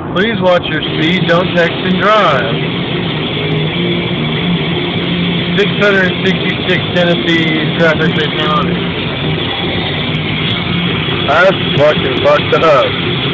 Please watch your speed, don't text and drive. 666 Tennessee traffic fatality. That's fucking fucked up.